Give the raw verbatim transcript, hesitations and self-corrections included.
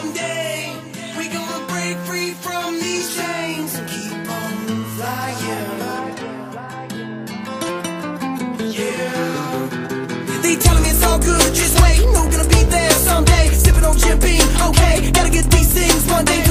one day we gonna break free from these chains and keep on flying. Yeah. They telling me it's all good, just wait. No, gonna be there someday. Sipping on Jim Beam, okay. Gotta get these things one day.